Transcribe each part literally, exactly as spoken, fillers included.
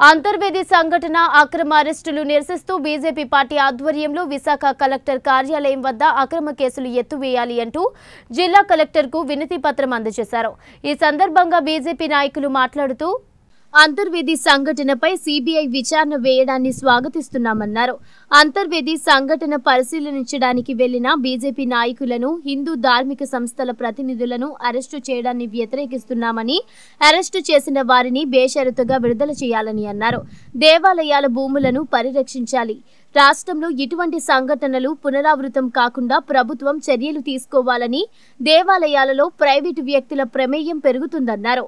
అంతర్వేది సంఘటన అక్రమ అరెస్టులు నిరసిస్తూ బీజేపీ పార్టీ ఆధ్వర్యంలో విశాఖ కలెక్టర్ కార్యాలయం వద్ద అక్రమ కేసులు ఎత్తువేయాలి అంటూ జిల్లా కలెక్టర్కు వినతి పత్రం అందజేశారు। ఈ సందర్భంగా బీజేపీ నాయకులు మాట్లాడుతూ అంతర్వేది సంఘటనపై సీబీఐ విచారణ వేయడాన్ని స్వాగతిస్తున్నామన్నారు। అంతర్వేది సంఘటన పరిశీలించడానికి వెళ్లిన బీజేపీ నాయకులను హిందూ ధార్మిక సంస్థల ప్రతినిధులను అరెస్టు చేయడాన్ని వ్యతిరేకిస్తున్నామని, అరెస్టు చేసిన వారిని బేషరతుగా విడుదల చేయాలని అన్నారు। దేవాలయాల భూములను పరిరక్షించాలి। రాష్ట్రంలో ఇటువంటి సంఘటనలు పునరావృతం కాకుండా ప్రభుత్వం చర్యలు తీసుకోవాలని, దేవాలయాలలో ప్రైవేటు వ్యక్తుల ప్రమేయం పెరుగుతుందన్నారు।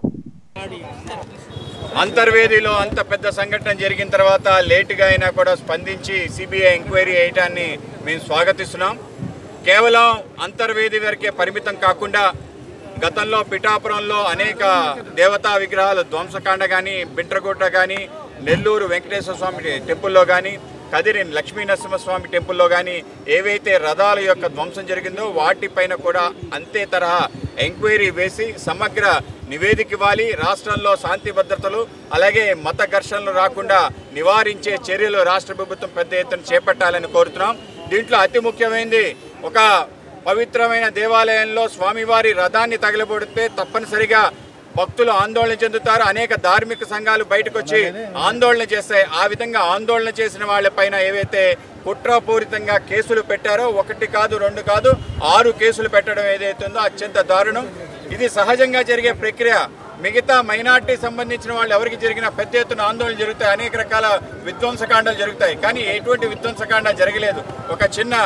అంతర్వేదిలో అంత పెద్ద సంఘటన జరిగిన తర్వాత లేటుగా అయినా కూడా స్పందించి సిబిఐ ఎంక్వైరీ చేయడాన్ని మేము స్వాగతిస్తున్నాం। కేవలం అంతర్వేది వరకే పరిమితం కాకుండా గతంలో పిఠాపురంలో అనేక దేవతా విగ్రహాలు ధ్వంసకాండ కానీ, బింట్రగుట్ట కానీ, నెల్లూరు వెంకటేశ్వర స్వామి టెంపుల్లో కానీ, కదిరి లక్ష్మీ నరసింహస్వామి టెంపుల్లో కానీ ఏవైతే రథాల యొక్క ధ్వంసం జరిగిందో వాటిపైన కూడా అంతే తరహా ఎంక్వైరీ వేసి సమగ్ర నివేదిక ఇవ్వాలి। రాష్ట్రంలో శాంతి భద్రతలు అలాగే మత ఘర్షణలు రాకుండా నివారించే చర్యలు రాష్ట్ర ప్రభుత్వం పెద్ద ఎత్తున చేపట్టాలని కోరుతున్నాం। దీంట్లో అతి ముఖ్యమైనది, ఒక పవిత్రమైన దేవాలయంలో స్వామివారి రథాన్ని తగలబడితే తప్పనిసరిగా భక్తులు ఆందోళన చెందుతారు। అనేక ధార్మిక సంఘాలు బయటకు వచ్చి ఆందోళన చేస్తాయి। ఆ విధంగా ఆందోళన చేసిన వాళ్ళపైన ఏవైతే కుట్రపూరితంగా కేసులు పెట్టారో, ఒకటి కాదు రెండు కాదు ఆరు కేసులు పెట్టడం ఏదైతే ఉందో అత్యంత దారుణం। ఇది సహజంగా జరిగే ప్రక్రియ। మిగతా మైనార్టీ సంబంధించిన వాళ్ళు ఎవరికి జరిగినా పెద్ద ఎత్తున ఆందోళన జరుగుతాయి, అనేక రకాల విధ్వంసకాండాలు జరుగుతాయి। కానీ ఎటువంటి విధ్వంసకాండ జరగలేదు, ఒక చిన్న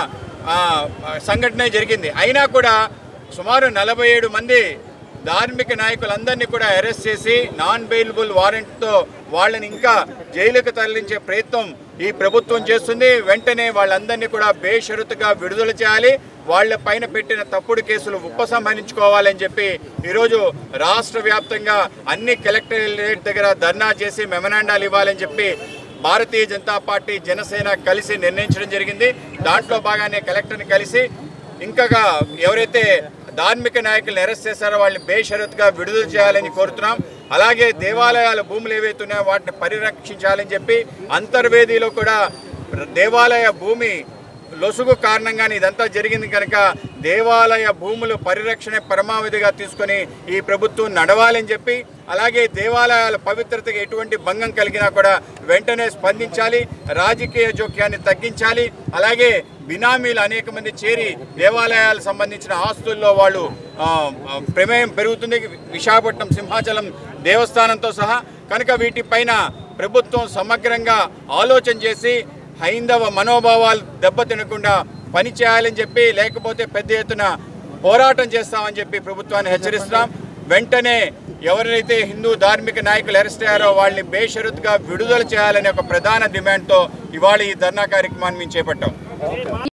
సంఘటనే జరిగింది। అయినా కూడా సుమారు నలభై ఏడు మంది ధార్మిక నాయకులందరినీ కూడా అరెస్ట్ చేసి నాన్ బెయిలబుల్ వారెంట్తో వాళ్ళని ఇంకా జైలుకు తరలించే ప్రయత్నం ఈ ప్రభుత్వం చేస్తుంది। వెంటనే వాళ్ళందరినీ కూడా బేషరతుగా విడుదల చేయాలి, వాళ్ళ పైన పెట్టిన తప్పుడు కేసులు ఉపసంహరించుకోవాలని చెప్పి ఈరోజు రాష్ట్ర వ్యాప్తంగా అన్ని కలెక్టరేట్ దగ్గర ధర్నా చేసి మెమరాండాలు ఇవ్వాలని చెప్పి భారతీయ జనతా పార్టీ, జనసేన కలిసి నిర్ణయించడం జరిగింది। దాంట్లో భాగానే కలెక్టర్ని కలిసి ఇంకా ఎవరైతే ధార్మిక నాయకులను అరెస్ట్ చేశారో వాళ్ళని బేషరతుగా విడుదల చేయాలని కోరుతున్నాం। అలాగే దేవాలయాల భూములు ఏవైతే ఉన్నాయో వాటిని పరిరక్షించాలని చెప్పి, అంతర్వేదిలో కూడా దేవాలయ భూమి లొసుగు కారణంగానే ఇదంతా జరిగింది కనుక దేవాలయ భూములు పరిరక్షణ పరమావధిగా తీసుకొని ఈ ప్రభుత్వం నడవాలని చెప్పి, అలాగే దేవాలయాల పవిత్రతకు ఎటువంటి భంగం కలిగినా కూడా వెంటనే స్పందించాలి, రాజకీయ జోక్యాన్ని తగ్గించాలి। అలాగే బినామీలు అనేక మంది చేరి దేవాలయాలకు సంబంధించిన ఆస్తుల్లో వాళ్ళు ప్రమేయం పెరుగుతుంది, విశాఖపట్నం సింహాచలం దేవస్థానంతో సహా। కనుక వీటిపైన ప్రభుత్వం సమగ్రంగా ఆలోచన చేసి హైందవ మనోభావాలు దెబ్బతినకుండా పని చేయాలని చెప్పి, లేకపోతే పెద్ద ఎత్తున పోరాటం చేస్తామని చెప్పి ప్రభుత్వాన్ని హెచ్చరిస్తున్నాం। వెంటనే ఎవరైతే హిందూ ధార్మిక నాయకులు అరెస్ట్ అయ్యారో వాళ్ళని బేషరతుగా విడుదల చేయాలనే ఒక ప్రధాన డిమాండ్తో ఇవాళ ఈ ధర్నా కార్యక్రమాన్ని మేము చేపట్టాం।